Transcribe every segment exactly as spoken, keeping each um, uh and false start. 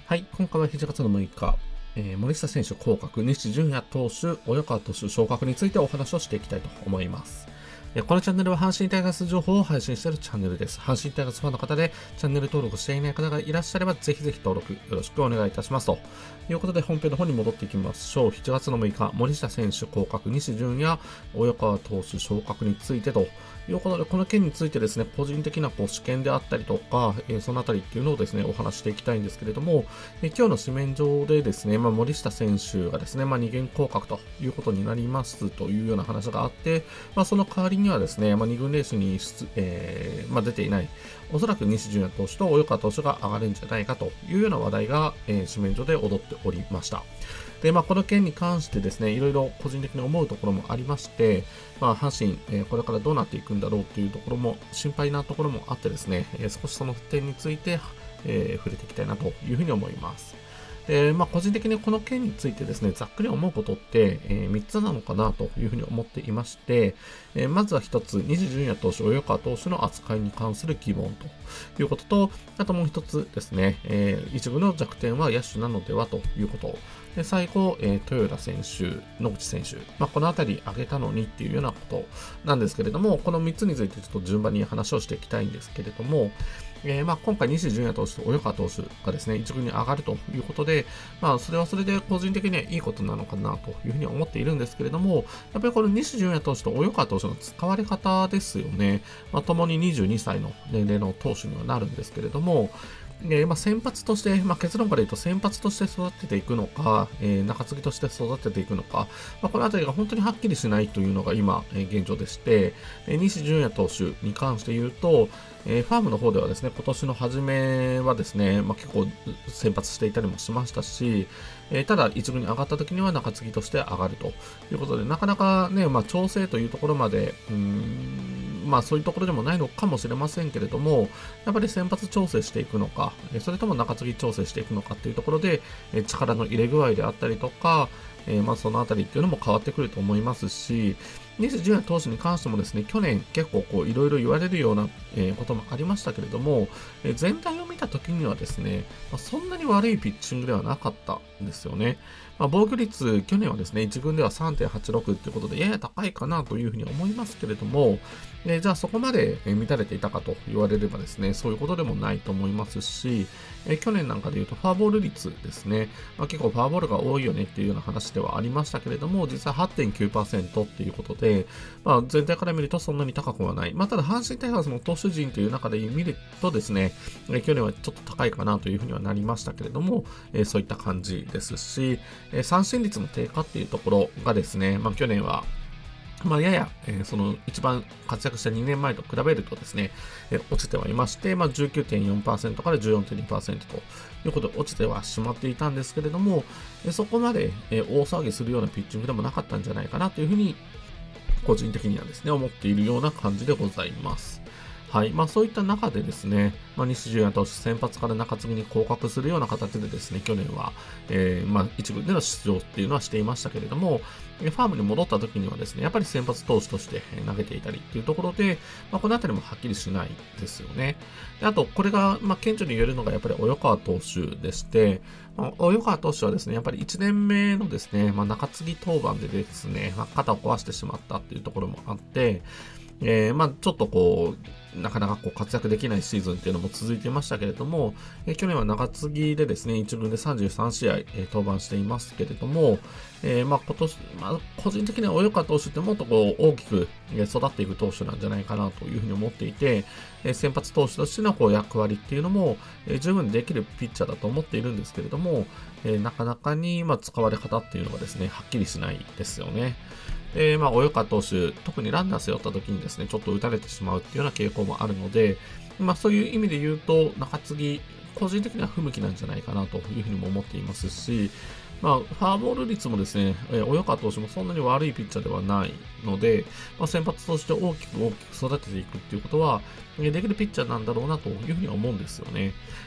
はい、今回はしちがつのむいか、えー、森下選手降格、西純也投手、及川投手昇格についてお話をしていきたいと思います。このチャンネルは阪神タイガース情報を配信しているチャンネルです。阪神タイガースファンの方でチャンネル登録していない方がいらっしゃればぜひぜひ登録よろしくお願いいたします。ということで本編の方に戻っていきましょう。しちがつのむいか、森下選手降格、西純也、及川投手昇格についてということで、この件についてですね、個人的なこう試験であったりとか、えー、そのあたりっていうのをですね、お話していきたいんですけれども、えー、今日の紙面上でですね、まあ、森下選手がですね、まあ、に軍降格ということになりますというような話があって、まあ、その代わりにはですね、まあ、に軍レースに出、えーまあ、出ていない、おそらく西純也投手と及川投手が上がるんじゃないかというような話題が、えー、紙面上で踊っておりました。で、まあ、この件に関してですね、いろいろ個人的に思うところもありまして、まあ、阪神、えー、これからどうなっていくんだろうというところも、心配なところもあってですね、えー、少しその点について、えー、触れていきたいなというふうに思います。で、まあ、個人的にこの件についてですね、ざっくり思うことって、えー、みっつなのかなというふうに思っていまして、えー、まずはひとつ、西純也投手、及川投手の扱いに関する疑問ということと、あともうひとつですね、えー、一部の弱点は野手なのではということ。で、最後、えー、豊田選手、野口選手、まあ、このあたり挙げたのにっていうようなことなんですけれども、このみっつについてちょっと順番に話をしていきたいんですけれども、えー、まあ今回、西純也投手と及川投手がですね、一軍に上がるということで、まあそれはそれで個人的にはいいことなのかなというふうに思っているんですけれども、やっぱりこの西純也投手と及川投手の使われ方ですよね。まあ共ににじゅうにさいの年齢の投手にはなるんですけれども、えーまあ、先発として、まあ、結論から言うと先発として育てていくのか、えー、中継ぎとして育てていくのか、まあ、このあたりが本当にはっきりしないというのが今、えー、現状でして、えー、西純也投手に関して言うと、えー、ファームの方ではですね、今年の初めはですね、まあ、結構先発していたりもしましたし、えー、ただ一軍に上がった時には中継ぎとして上がるということで、なかなかね、まあ、調整というところまで、うーんまあそういうところでもないのかもしれませんけれども、やっぱり先発調整していくのか、それとも中継ぎ調整していくのかっていうところで、力の入れ具合であったりとか、えー、まあそのあたりっていうのも変わってくると思いますし、西純也投手に関してもですね、去年結構こういろいろ言われるような、えー、こともありましたけれども、えー、全体を見た時にはですね、まあ、そんなに悪いピッチングではなかったんですよね。まあ、防御率、去年はですね、一軍では さんてんはちろく ということで、やや高いかなというふうに思いますけれども、えー、じゃあそこまで乱れていたかと言われればですね、そういうことでもないと思いますし、えー、去年なんかで言うとフォアボール率ですね、まあ、結構フォアボールが多いよねっていうような話ではありましたけれども、実は はってんきゅうパーセント っていうことで、まあ、全体から見るとそんなに高くはない。まあ、ただ阪神タイガースの投手陣という中で見るとですね、えー、去年はちょっと高いかなというふうにはなりましたけれども、えー、そういった感じですし、えー、三振率の低下っていうところがですね、まあ、去年はまあ、やや、えー、その一番活躍したにねんまえと比べるとですね、えー、落ちてはいまして、まあ、じゅうきゅうてんよんパーセント から じゅうよんてんにパーセント ということで落ちてはしまっていたんですけれども、えー、そこまで、えー、大騒ぎするようなピッチングでもなかったんじゃないかなというふうに、個人的にはですね、思っているような感じでございます。はい。まあそういった中でですね、まあ、西純也投手先発から中継ぎに降格するような形でですね、去年は、えー、まあ一部での出場っていうのはしていましたけれども、ファームに戻った時にはですね、やっぱり先発投手として投げていたりっていうところで、まあ、このあたりもはっきりしないですよね。であと、これが、まあ、顕著に言えるのがやっぱり及川投手でして、まあ、及川投手はですね、やっぱりいちねんめのですね、まあ、中継ぎ登板でですね、まあ、肩を壊してしまったっていうところもあって、えー、まあちょっとこう、なかなかこう活躍できないシーズンっていうのも続いていましたけれども、えー、去年は中継ぎでですね、一軍でさんじゅうさんしあい、えー、登板していますけれども、えー、まあ今年、まあ個人的には及川投手ってもっとこう大きく育っていく投手なんじゃないかなというふうに思っていて、えー、先発投手としてのこう役割っていうのも、えー、十分できるピッチャーだと思っているんですけれども、えー、なかなかにまあ使われ方っていうのがですね、はっきりしないですよね。で、まあ、及川投手、特にランナー背負った時にですね、ちょっと打たれてしまうっていうような傾向もあるので、まあ、そういう意味で言うと、中継ぎ、個人的には不向きなんじゃないかなというふうにも思っていますし、まあ、フォアボール率もですね、えー、及川投手もそんなに悪いピッチャーではないので、まあ、先発として大きく大きく育てていくっていうことは、えー、できるピッチャーなんだろうなというふうには思うんですよね。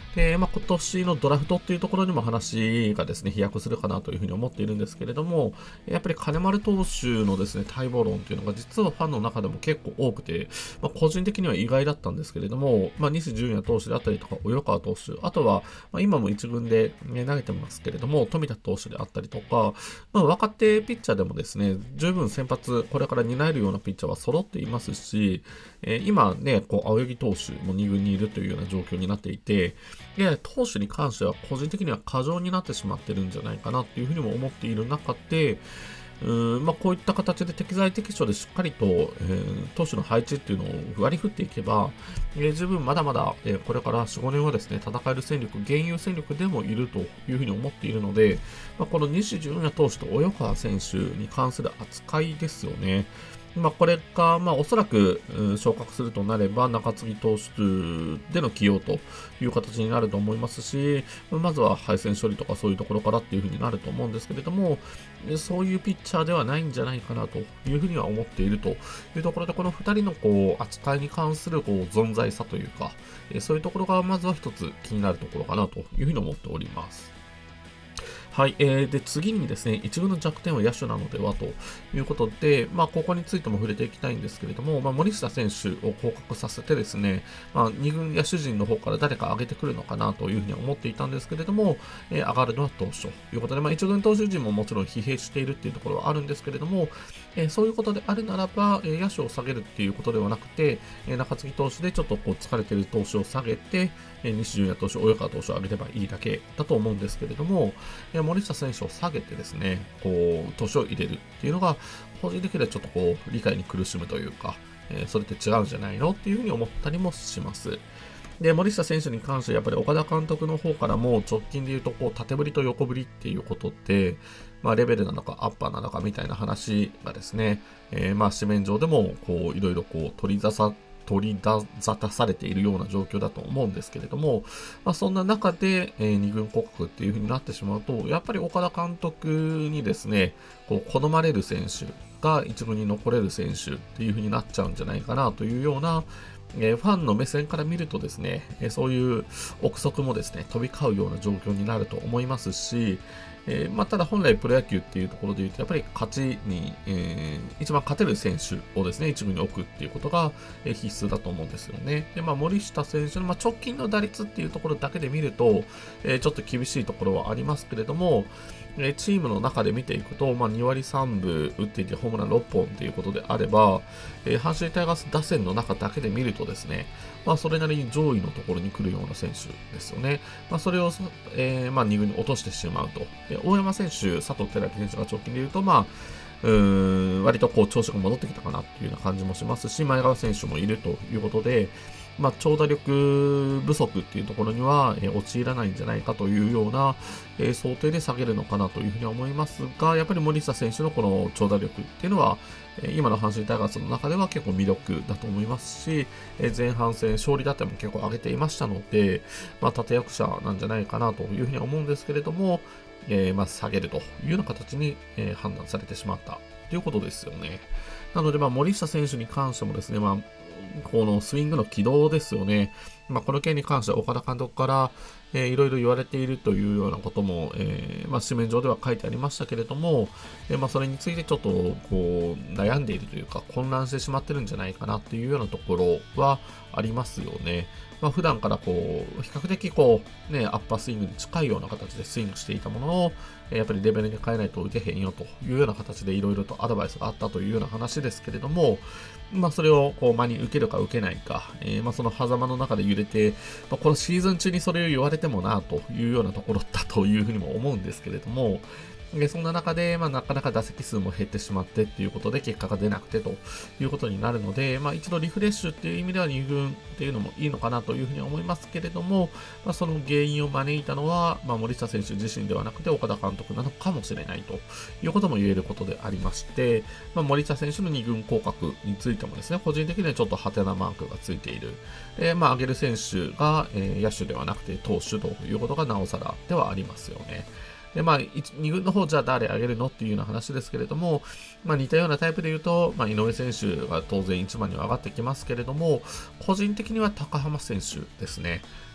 で、まあ、今年のドラフトっていうところにも話がですね、飛躍するかなというふうに思っているんですけれども、やっぱり金丸投手のですね、待望論っていうのが実はファンの中でも結構多くて、まあ、個人的には意外だったんですけれども、まあ、西純也投手であったりとか、及川投手、あとは、まあ、今も一軍で、ね、投げてますけれども、富田投手であったりとか、まあ、若手ピッチャーでもですね、十分先発、これから担えるようなピッチャーは揃っていますし、えー、今ね、こう、青柳投手もに軍にいるというような状況になっていて、いや、投手に関しては個人的には過剰になってしまってるんじゃないかなっていうふうにも思っている中で、うーんまあ、こういった形で適材適所でしっかりと、えー、投手の配置っていうのを割り振っていけば、えー、十分まだまだ、えー、これからよん、ごねんはですね、戦える戦力、現有戦力でもいるというふうに思っているので、まあ、この西純也投手と及川選手に関する扱いですよね。まあ、これが、まあ、おそらく、うん、昇格するとなれば、中継ぎ投手での起用という形になると思いますし、まずは配線処理とかそういうところからっていうふうになると思うんですけれども、そういうピッチャーではないんじゃないかなというふうには思っているというところで、このふたりのこう扱いに関するこう存在さというか、そういうところがまずは一つ気になるところかなというふうに思っております。はい、えー、で次にですね、一軍の弱点は野手なのではということで、まあ、ここについても触れていきたいんですけれども、まあ、森下選手を降格させてですね、まあ、二軍野手陣の方から誰か上げてくるのかなというふうに思っていたんですけれども、えー、上がるのは投手ということで、まあ、一軍投手陣ももちろん疲弊しているっていうところはあるんですけれども、えー、そういうことであるならば、えー、野手を下げるっていうことではなくて、えー、中継ぎ投手でちょっとこう疲れている投手を下げて、えー、西純也投手、及川投手を上げればいいだけだと思うんですけれども、えー、森下選手を下げてですね、こう、投手を入れるっていうのが、個人的にはちょっとこう、理解に苦しむというか、えー、それって違うんじゃないのっていうふうに思ったりもします。で、森下選手に関してやっぱり岡田監督の方からも直近で言うと、こう、縦振りと横振りっていうことって、まあ、レベルなのかアッパーなのかみたいな話がですね、えー、まあ、紙面上でも、こう、いろいろこう、取り沙汰取り沙汰されているような状況だと思うんですけれども、まあ、そんな中で、えー、二軍降格っていう風になってしまうと、やっぱり岡田監督にですね、こう好まれる選手が一軍に残れる選手っていう風になっちゃうんじゃないかなというような、えー、ファンの目線から見るとですね、えー、そういう憶測もですね、飛び交うような状況になると思いますし、えーまあ、ただ本来プロ野球っていうところで言うと、やっぱり勝ちに、えー、一番勝てる選手をですね、一軍に置くっていうことが、えー、必須だと思うんですよね。で、まあ、森下選手の、まあ、直近の打率っていうところだけで見ると、えー、ちょっと厳しいところはありますけれども、えー、チームの中で見ていくと、まあ、に割さんぶ打っていてホームランろっぽんということであれば、えー、阪神タイガース打線の中だけで見るとですね、まあ、それなりに上位のところに来るような選手ですよね。まあ、それを、えー、まあ、に軍に落としてしまうと。で、大山選手、佐藤輝明選手が直近で言うと、まあ、うーん、割とこう調子が戻ってきたかなっていうような感じもしますし、前川選手もいるということで、まあ、長打力不足っていうところには、えー、陥らないんじゃないかというような、えー、想定で下げるのかなというふうには思いますが、やっぱり森下選手のこの長打力っていうのは、えー、今の阪神タイガースの中では結構魅力だと思いますし、えー、前半戦勝利打点も結構上げていましたので、まあ、立役者なんじゃないかなというふうには思うんですけれども、えー、まあ下げるというような形に、えー、判断されてしまったということですよね。なので、まあ、森下選手に関してもですね、まあ、このスイングの軌道ですよね。まあ、この件に関しては岡田監督から、えー、いろいろ言われているというようなことも、えーまあ、紙面上では書いてありましたけれども、えーまあ、それについてちょっとこう悩んでいるというか混乱してしまってるんじゃないかなっていうようなところはありますよね。まあ、普段からこう比較的こう、ね、アッパースイングに近いような形でスイングしていたものを、やっぱりレベルに変えないと打てへんよというような形でいろいろとアドバイスがあったというような話ですけれども、まあ、それをこう真に受けるか受けないか、えー、まあその狭間の中で揺れて、まあ、このシーズン中にそれを言われてもなというようなところだというふうにも思うんですけれども、でそんな中で、まあ、なかなか打席数も減ってしまってっていうことで結果が出なくてということになるので、まあ、一度リフレッシュっていう意味ではに軍っていうのもいいのかなというふうには思いますけれども、まあ、その原因を招いたのは、まあ、森下選手自身ではなくて岡田監督なのかもしれないということも言えることでありまして、まあ、森下選手のに軍降格についてもですね、個人的にはちょっとハテナマークがついている。で、まあ、上げる選手が、えー、野手ではなくて投手ということがなおさらではありますよね。で、まあ、に軍の方じゃあ誰上げるのっていうような話ですけれども、まあ似たようなタイプで言うと、まあ井上選手が当然いちばんには上がってきますけれども、個人的には高浜選手ですね。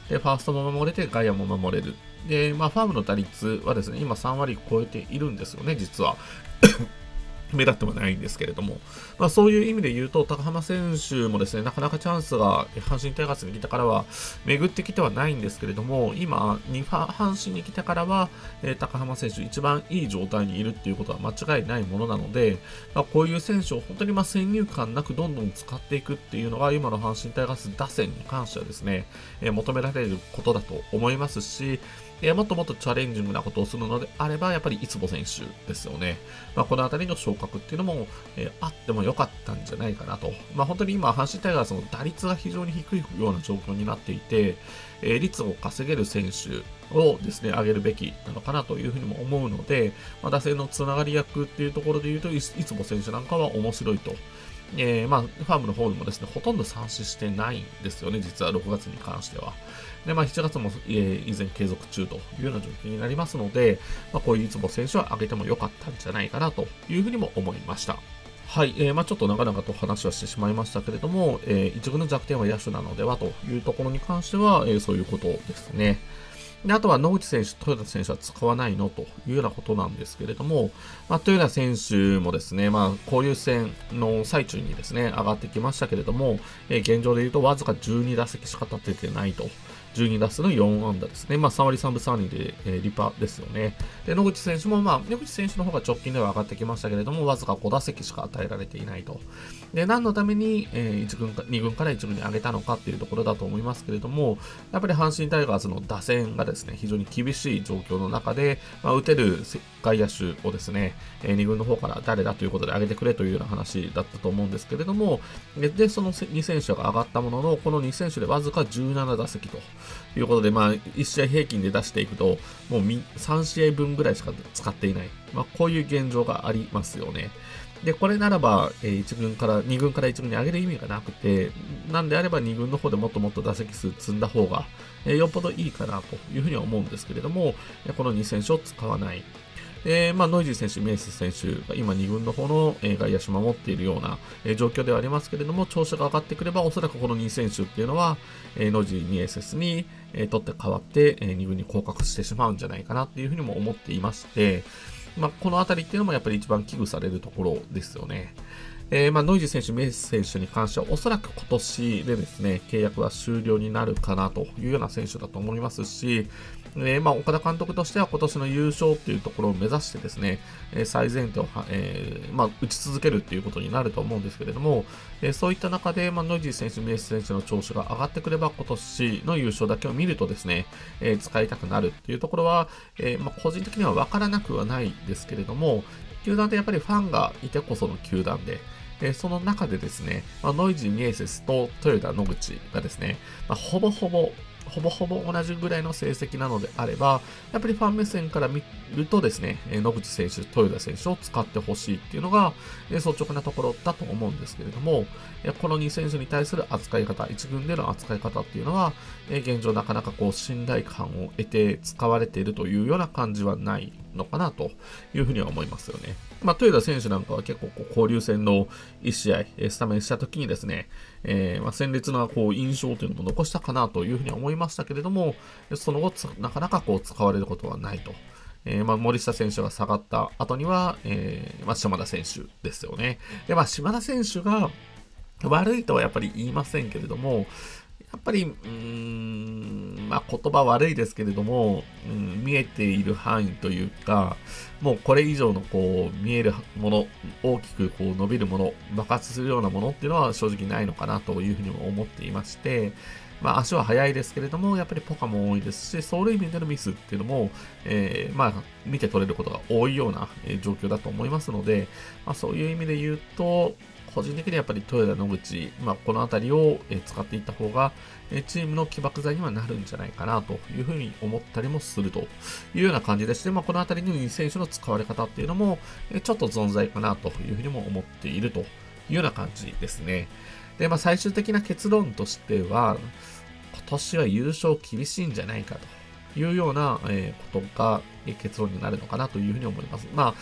で、ファーストも守れて、外野も守れる。で、まあ、ファームの打率はですね、今さん割超えているんですよね、実は。目立ってはないんですけれども、まあ、そういう意味で言うと、高浜選手もですね、なかなかチャンスが阪神タイガースに来てからは巡ってきてはないんですけれども、今、阪神に来てからは、えー、高浜選手一番いい状態にいるっていうことは間違いないものなので、まあ、こういう選手を本当にまあ先入観なくどんどん使っていくっていうのが、今の阪神タイガース打線に関してはですね、えー、求められることだと思いますし、えー、もっともっとチャレンジングなことをするのであれば、やっぱり磯保選手ですよね。まあ、このあたりの昇格っていうのも、えー、あっても良かったんじゃないかなと。まあ、本当に今、阪神タイガースの打率が非常に低いような状況になっていて、えー、率を稼げる選手をですね、上げるべきなのかなというふうにも思うので、まあ、打線のつながり役っていうところで言うと、磯保選手なんかは面白いと。えー、まあ、ファームの方でもですね、ほとんど三振してないんですよね、実はろくがつに関しては。で、まあ、しちがつも、えー、依然継続中というような状況になりますので、まあ、こういう磯保選手は上げても良かったんじゃないかなというふうにも思いました。はい、えー、まあちょっと長々と話はしてしまいましたけれども、えー、一軍の弱点は野手なのではというところに関しては、えー、そういうことですね。であとは野口選手、豊田選手は使わないのというようなことなんですけれども、まあ、豊田選手もですね、まあ、交流戦の最中にですね、上がってきましたけれども、えー、現状で言うとわずかじゅうに打席しか立ててないと。じゅうに打数のよん安打ですね。まあ、さん割さんぶさん厘で、えー、リパですよね。で、野口選手も、まあ、野口選手の方が直近では上がってきましたけれども、わずかご打席しか与えられていないと。で、何のために、えー、いち軍か、に軍からいち軍に上げたのかっていうところだと思いますけれども、やっぱり阪神タイガースの打線がですね、非常に厳しい状況の中で、まあ、打てる外野手をですね、えー、に軍の方から誰だということで上げてくれというような話だったと思うんですけれども、で、そのに選手が上がったものの、このに選手でわずかじゅうなな打席と。ということで、まあ、いち試合平均で出していくと、もうさん試合分ぐらいしか使っていない。まあ、こういう現状がありますよね。で、これならば、えー、いち軍から、に軍からいち軍に上げる意味がなくて、なんであればに軍の方でもっともっと打席数積んだ方が、えー、よっぽどいいかなというふうには思うんですけれども、このに選手を使わない。で、まあ、ノイジー選手、メイス選手が今に軍の方の外野手守っているような状況ではありますけれども、調子が上がってくれば、おそらくこのに選手っていうのは、ノイジー、ミエセスに取って代わってに軍に降格してしまうんじゃないかなっていうふうにも思っていまして、まあ、このあたりっていうのもやっぱり一番危惧されるところですよね。えー、まあノイジー選手、メイス選手に関してはおそらく今年でですね、契約は終了になるかなというような選手だと思いますし、えー、まあ岡田監督としては今年の優勝っていうところを目指してですね、えー、最前提を、えーまあ、打ち続けるっていうことになると思うんですけれども、えー、そういった中で、まあ、ノイジー選手、メイス選手の調子が上がってくれば今年の優勝だけを見るとですね、えー、使いたくなるっていうところは、えーまあ、個人的には分からなくはないですけれども、球団ってやっぱりファンがいてこその球団で、えー、その中でですね、まあ、ノイジー、ミエセスと豊田、野口がですね、まあ、ほぼほぼ、ほぼほぼ同じぐらいの成績なのであれば、やっぱりファン目線から見るとですね、野口選手、豊田選手を使ってほしいっていうのが、率直なところだと思うんですけれども、このに選手に対する扱い方、いち軍での扱い方っていうのは、現状なかなかこう信頼感を得て使われているというような感じはないのかなというふうには思いますよね。まあ、豊田選手なんかは結構こう交流戦のいち試合、スタメンした時にですね、えー、まあ鮮烈なこう印象というのも残したかなというふうには思いましたけれども、その後なかなかこう使われることはないと。えー、まあ森下選手が下がった後には、えーまあ、島田選手ですよね。で、まあ、島田選手が悪いとはやっぱり言いませんけれども、やっぱり、うーん、まあ言葉悪いですけれども、うん、見えている範囲というか、もうこれ以上のこう見えるもの、大きくこう伸びるもの、爆発するようなものっていうのは正直ないのかなというふうにも思っていまして、まあ足は速いですけれども、やっぱりポカも多いですし、走塁面でのミスっていうのも、えー、まあ見て取れることが多いような状況だと思いますので、まあそういう意味で言うと、個人的にはやっぱり豊田、野口、まあ、このあたりを使っていった方が、チームの起爆剤にはなるんじゃないかなというふうに思ったりもするというような感じでして、まあ、このあたりのに選手の使われ方っていうのも、ちょっと存在かなというふうにも思っているというような感じですね。で、まあ、最終的な結論としては、今年は優勝厳しいんじゃないかというようなことが結論になるのかなというふうに思います。まあ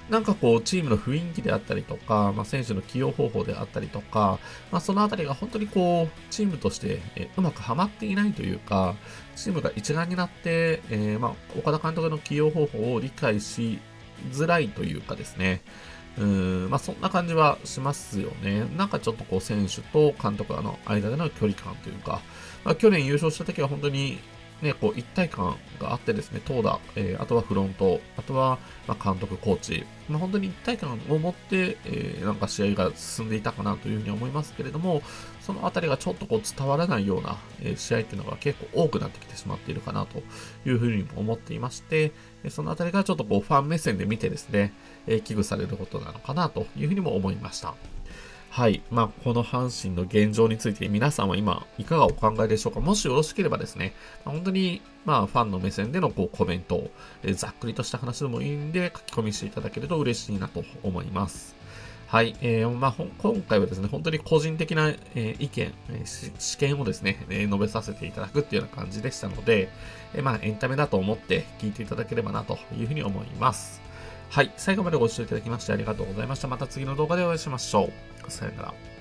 なんかこう、チームの雰囲気であったりとか、まあ、選手の起用方法であったりとか、まあ、そのあたりが本当にこう、チームとしてえうまくはまっていないというか、チームが一丸になって、えー、まあ、岡田監督の起用方法を理解しづらいというかですね、うーん、まあ、そんな感じはしますよね。なんかちょっとこう、選手と監督の間での距離感というか、まあ、去年優勝した時は本当に、ね、こう一体感があってですね、投打、えー、あとはフロント、あとは、まあ、監督、コーチ、まあ、本当に一体感を持って、えー、なんか試合が進んでいたかなというふうに思いますけれども、そのあたりがちょっとこう伝わらないような、えー、試合っていうのが結構多くなってきてしまっているかなというふうにも思っていまして、そのあたりがちょっとこうファン目線で見てですね、えー、危惧されることなのかなというふうにも思いました。はい。まあ、この阪神の現状について皆さんは今、いかがお考えでしょうか。もしよろしければですね、本当に、まあ、ファンの目線でのこうコメントを、えーざっくりとした話でもいいんで、書き込みしていただけると嬉しいなと思います。はい。えー、まあ、今回はですね、本当に個人的な、えー意見、えー試験をですね、えー述べさせていただくっていうような感じでしたので、えーまあ、エンタメだと思って聞いていただければなというふうに思います。はい。最後までご視聴いただきましてありがとうございました。また次の動画でお会いしましょう。さよなら。